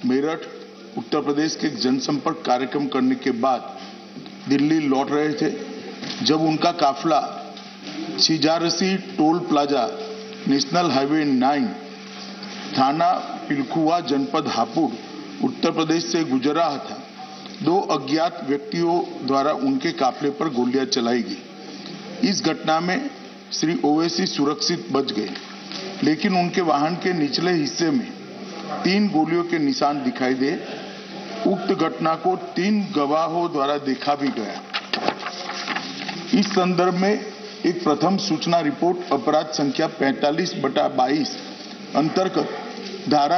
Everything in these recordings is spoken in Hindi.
मेरठ उत्तर प्रदेश के जनसंपर्क कार्यक्रम करने के बाद दिल्ली लौट रहे थे। जब उनका काफिला सीजारसी टोल प्लाजा नेशनल हाईवे 9 थाना पिलखुआ जनपद हापुड़ उत्तर प्रदेश से गुजर रहा था, दो अज्ञात व्यक्तियों द्वारा उनके काफिले पर गोलियां चलाई गई। इस घटना में श्री ओवैसी सुरक्षित बच गए, लेकिन उनके वाहन के निचले हिस्से में 3 गोलियों के निशान दिखाई दे। उक्त घटना को 3 गवाहों द्वारा देखा भी गया। इस संदर्भ में एक प्रथम सूचना रिपोर्ट अपराध संख्या 45/22 अंतर्गत धारा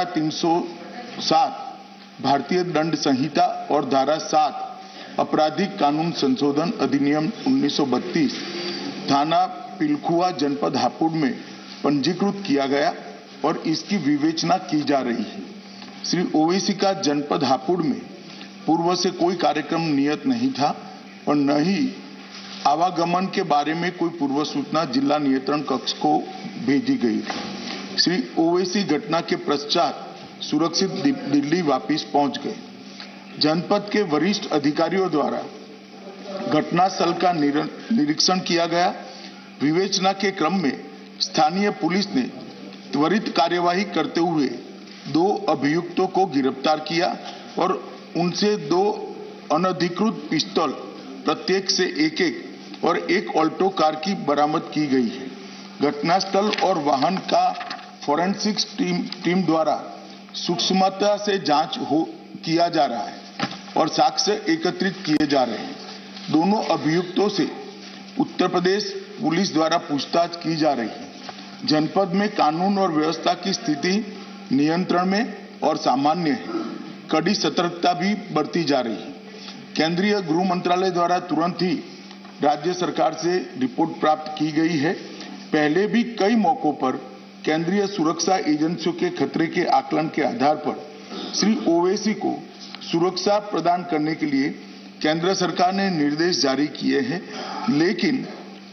307 भारतीय दंड संहिता और धारा 7 आपराधिक कानून संशोधन अधिनियम 1932 थाना पिलखुआ जनपद हापुड़ में पंजीकृत किया गया और इसकी विवेचना की जा रही है। श्री ओवैसी का जनपद हापुड़ में पूर्व से कोई कार्यक्रम नियत नहीं था और न ही आवागमन के बारे में कोई पूर्व सूचना जिला नियंत्रण कक्ष को भेजी गई थी। श्री ओवैसी घटना के पश्चात सुरक्षित दिल्ली वापस पहुंच गए। जनपद के वरिष्ठ अधिकारियों द्वारा घटनास्थल का निरीक्षण किया गया। विवेचना के क्रम में स्थानीय पुलिस ने त्वरित कार्यवाही करते हुए 2 अभियुक्तों को गिरफ्तार किया और उनसे 2 अनधिकृत पिस्तौल प्रत्येक से एक और एक ऑल्टो कार की बरामद की गई है। घटनास्थल और वाहन का फोरेंसिक्स टीम द्वारा सूक्ष्मता से जांच किया जा रहा है और साक्ष्य एकत्रित किए जा रहे हैं। दोनों अभियुक्तों से उत्तर प्रदेश पुलिस द्वारा पूछताछ की जा रही है। जनपद में कानून और व्यवस्था की स्थिति नियंत्रण में और सामान्य है। कड़ी सतर्कता भी बरती जा रही है। केंद्रीय गृह मंत्रालय द्वारा तुरंत ही राज्य सरकार से रिपोर्ट प्राप्त की गई है। पहले भी कई मौकों पर केंद्रीय सुरक्षा एजेंसियों के खतरे के आकलन के आधार पर श्री ओवैसी को सुरक्षा प्रदान करने के लिए केंद्र सरकार ने निर्देश जारी किए हैं, लेकिन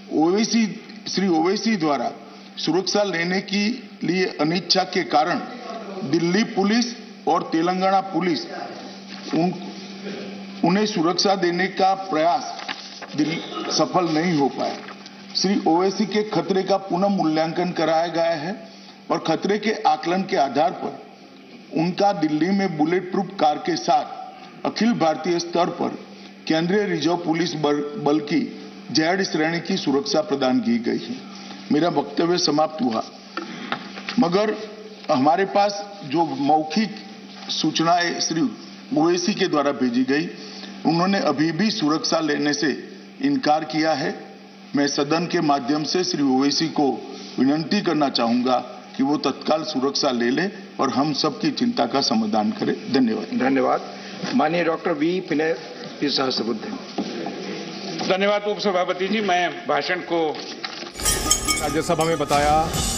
श्री ओवैसी द्वारा सुरक्षा लेने के लिए अनिच्छा के कारण दिल्ली पुलिस और तेलंगाना पुलिस उन्हें सुरक्षा देने का प्रयास सफल नहीं हो पाया। श्री ओवैसी के खतरे का पुनः मूल्यांकन कराया गया है और खतरे के आकलन के आधार पर उनका दिल्ली में बुलेट प्रूफ कार के साथ अखिल भारतीय स्तर पर केंद्रीय रिजर्व पुलिस बल की Z श्रेणी की सुरक्षा प्रदान की गई है। मेरा वक्तव्य समाप्त हुआ, मगर हमारे पास जो मौखिक सूचनाएं श्री ओवैसी के द्वारा भेजी गई, उन्होंने अभी भी सुरक्षा लेने से इनकार किया है। मैं सदन के माध्यम से श्री ओवैसी को विनती करना चाहूंगा कि वो तत्काल सुरक्षा ले ले और हम सबकी चिंता का समाधान करें। धन्यवाद। धन्यवाद। माननीय डॉक्टर वी विनय सहस्त्रबुद्धे। धन्यवाद उपसभापति जी। मैं भाषण को राज्यसभा में बताया।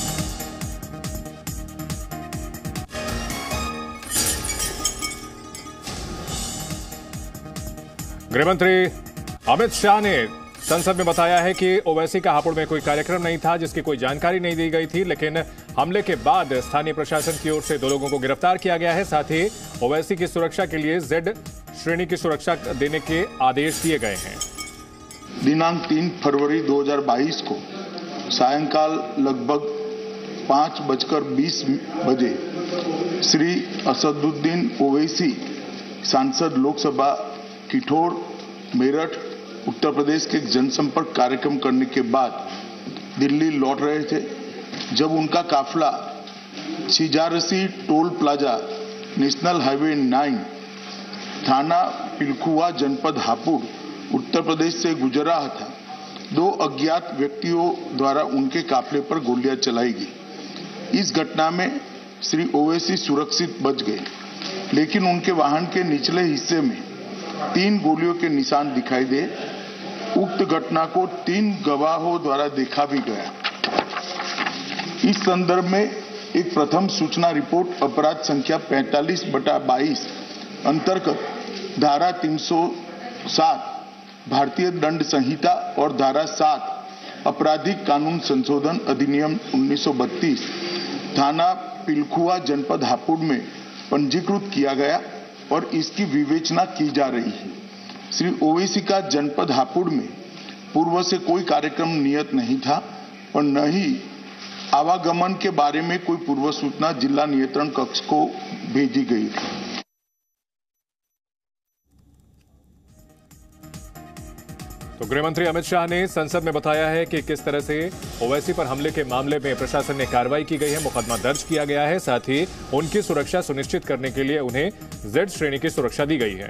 गृहमंत्री अमित शाह ने संसद में बताया है कि ओवैसी का हापुड़ में कोई कार्यक्रम नहीं था, जिसकी कोई जानकारी नहीं दी गई थी, लेकिन हमले के बाद स्थानीय प्रशासन की ओर से 2 लोगों को गिरफ्तार किया गया है। साथ ही ओवैसी की सुरक्षा के लिए Z श्रेणी की सुरक्षा देने के आदेश दिए गए हैं। दिनांक 3 फरवरी 2022 को सायंकाल लगभग 5:20 बजे श्री असदुद्दीन ओवैसी सांसद लोकसभा किठौर मेरठ उत्तर प्रदेश के जनसंपर्क कार्यक्रम करने के बाद दिल्ली लौट रहे थे। जब उनका काफिला सीजारसी टोल प्लाजा नेशनल हाईवे 9 थाना पिलखुआ जनपद हापुड़ उत्तर प्रदेश से गुजर रहा था, 2 अज्ञात व्यक्तियों द्वारा उनके काफिले पर गोलियां चलाई गई। इस घटना में श्री ओवैसी सुरक्षित बच गए, लेकिन उनके वाहन के निचले हिस्से में 3 गोलियों के निशान दिखाई दे। उक्त घटना को 3 गवाहों द्वारा देखा भी गया। इस संदर्भ में एक प्रथम सूचना रिपोर्ट अपराध संख्या 45/22 अंतर्गत धारा 307 भारतीय दंड संहिता और धारा 7 आपराधिक कानून संशोधन अधिनियम 1932 थाना पिलखुआ जनपद हापुड़ में पंजीकृत किया गया और इसकी विवेचना की जा रही है। श्री ओवैसी का जनपद हापुड़ में पूर्व से कोई कार्यक्रम नियत नहीं था और न ही आवागमन के बारे में कोई पूर्व सूचना जिला नियंत्रण कक्ष को भेजी गई थी। तो गृहमंत्री अमित शाह ने संसद में बताया है कि किस तरह से ओवैसी पर हमले के मामले में प्रशासन ने कार्रवाई की गई है, मुकदमा दर्ज किया गया है, साथ ही उनकी सुरक्षा सुनिश्चित करने के लिए उन्हें जेड श्रेणी की सुरक्षा दी गई है।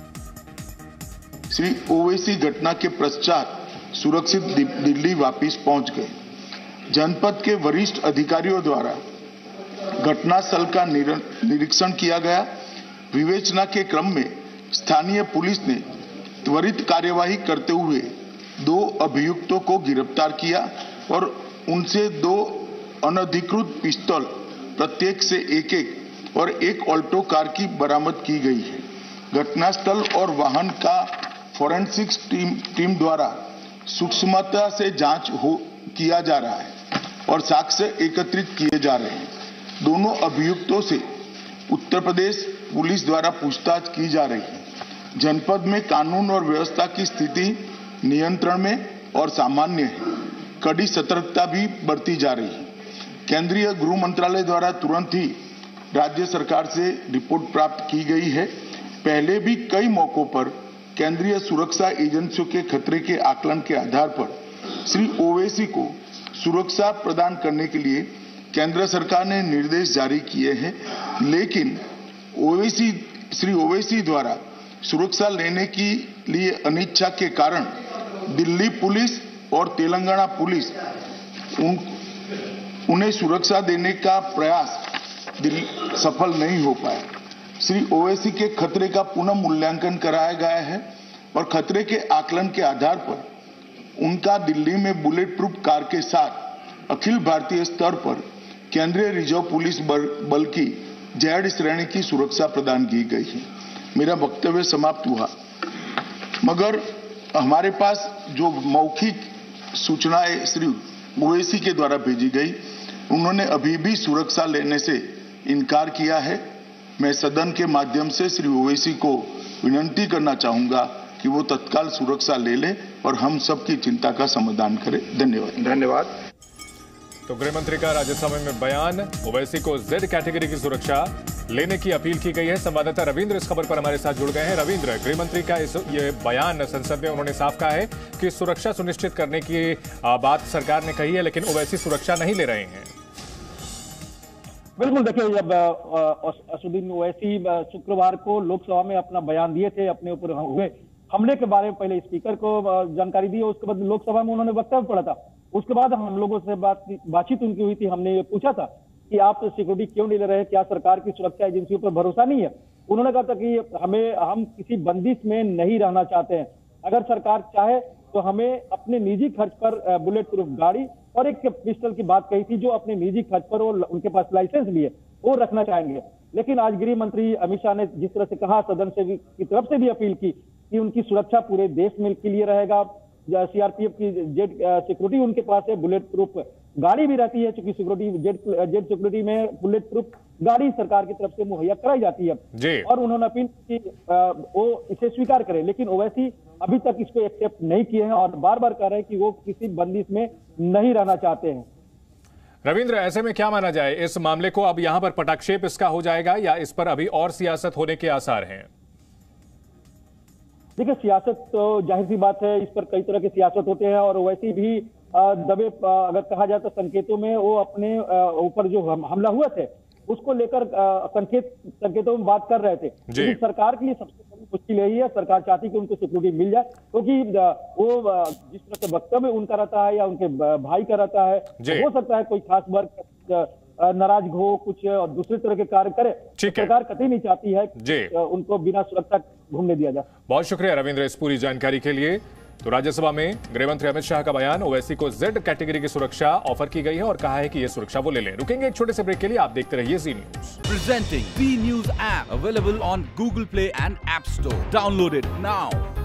श्री ओवैसी घटना के पश्चात सुरक्षित दिल्ली वापस पहुंच गए। जनपद के वरिष्ठ अधिकारियों द्वारा घटनास्थल का निरीक्षण किया गया। विवेचना के क्रम में स्थानीय पुलिस ने त्वरित कार्यवाही करते हुए 2 अभियुक्तों को गिरफ्तार किया और उनसे 2 अनधिकृत पिस्तौल प्रत्येक से एक और एक ऑल्टो कार की बरामद की गई है। घटनास्थल और वाहन का फोरेंसिक्स टीम द्वारा सूक्ष्मता से जांच किया जा रहा है और साक्ष्य एकत्रित किए जा रहे हैं। दोनों अभियुक्तों से उत्तर प्रदेश पुलिस द्वारा पूछताछ की जा रही है। जनपद में कानून और व्यवस्था की स्थिति नियंत्रण में और सामान्य है। कड़ी सतर्कता भी बरती जा रही है। केंद्रीय गृह मंत्रालय द्वारा तुरंत ही राज्य सरकार से रिपोर्ट प्राप्त की गई है। पहले भी कई मौकों पर केंद्रीय सुरक्षा एजेंसियों के खतरे के आकलन के आधार पर श्री ओवैसी को सुरक्षा प्रदान करने के लिए केंद्र सरकार ने निर्देश जारी किए हैं, लेकिन श्री ओवैसी द्वारा सुरक्षा लेने के लिए अनिच्छा के कारण दिल्ली पुलिस और तेलंगाना पुलिस उन्हें सुरक्षा देने का प्रयास सफल नहीं हो पाया। श्री ओवैसी के खतरे का पुनः मूल्यांकन कराया गया है और खतरे के आकलन के आधार पर उनका दिल्ली में बुलेट प्रूफ कार के साथ अखिल भारतीय स्तर पर केंद्रीय रिजर्व पुलिस बल की जेड श्रेणी की सुरक्षा प्रदान की गई है। मेरा वक्तव्य समाप्त हुआ, मगर हमारे पास जो मौखिक सूचनाएं श्री ओवैसी के द्वारा भेजी गई, उन्होंने अभी भी सुरक्षा लेने से इनकार किया है। मैं सदन के माध्यम से श्री ओवैसी को विनती करना चाहूंगा कि वो तत्काल सुरक्षा ले ले और हम सबकी चिंता का समाधान करें। धन्यवाद। तो गृहमंत्री का राज्यसभा में बयान, ओवैसी को जेड कैटेगरी की सुरक्षा लेने की अपील की गई है। संवाददाता रविंद्र इस खबर पर हमारे साथ जुड़ गए हैं। रविंद्र, गृहमंत्री का ये बयान संसद में उन्होंने साफ कहा है कि सुरक्षा सुनिश्चित करने की बात सरकार ने कही है, लेकिन ओवैसी सुरक्षा नहीं ले रहे हैं। बिल्कुल, देखिए, जब असदुद्दीन ओवैसी शुक्रवार को लोकसभा में अपना बयान दिए थे, अपने ऊपर हुए हमले के बारे में पहले स्पीकर को जानकारी दी, उसके बाद लोकसभा में उन्होंने वक्तव्य पढ़ा था। उसके बाद हम लोगों से बातचीत उनकी हुई थी। हमने ये पूछा था कि आप सिक्योरिटी क्यों नहीं ले रहे हैं, क्या सरकार की सुरक्षा एजेंसियों पर भरोसा नहीं है? उन्होंने कहा था कि हम किसी बंदिश में नहीं रहना चाहते हैं। अगर सरकार चाहे तो हमें अपने निजी खर्च पर बुलेट प्रूफ गाड़ी और एक पिस्टल की बात कही थी, जो अपने निजी खर्च पर उनके पास लाइसेंस भी है, वो रखना चाहेंगे। लेकिन आज गृह मंत्री अमित शाह ने जिस तरह से कहा, सदन से की तरफ से भी अपील की कि उनकी सुरक्षा पूरे देश में के लिए रहेगा। सीआरपीएफ की जेड सिक्योरिटी उनके पास है, बुलेट प्रूफ गाड़ी भी रहती है, क्योंकि सिक्योरिटी जेड सिक्योरिटी में बुलेट प्रूफ गाड़ी सरकार की तरफ से मुहैया कराई जाती है। और उन्होंने अपील की वो इसे स्वीकार करें, लेकिन ओवैसी अभी तक इसको एक्सेप्ट नहीं किए हैं और बार बार कह रहे हैं कि वो किसी बंदिश में नहीं रहना चाहते हैं। रविंद्र, ऐसे में क्या माना जाए, इस मामले को अब यहां पर पटाक्षेप इसका हो जाएगा या इस पर अभी और सियासत होने के आसार हैं? देखिए, सियासत तो जाहिर सी बात है, इस पर कई तरह के सियासत होते हैं और वैसे भी दबे अगर कहा जाए तो संकेतों में वो अपने ऊपर जो हमला हुआ थे उसको लेकर संकेतों में बात कर रहे थे। लेकिन सरकार के लिए सबसे बड़ी मुश्किल यही है, सरकार चाहती कि उनको सिक्योरिटी मिल जाए, क्योंकि वो जिस तरह से वक्तव्य उनका रहता है या उनके भाई का रहता है, हो सकता है कोई खास वर्ग नाराज हो, कुछ दूसरे तरह के कार्य करे। सरकार कतई नहीं चाहती है कि उनको बिना सुरक्षा घूमने दिया जाए। बहुत शुक्रिया रविंद्र इस पूरी जानकारी के लिए। तो राज्यसभा में गृहमंत्री अमित शाह का बयान, ओवैसी को जेड कैटेगरी की सुरक्षा ऑफर की गई है और कहा है कि यह सुरक्षा वो ले लें। रुकेंगे एक छोटे से ब्रेक के लिए, आप देखते रहिए Zee news. Presenting Zee news app available on Google Play and App Store. Download it now.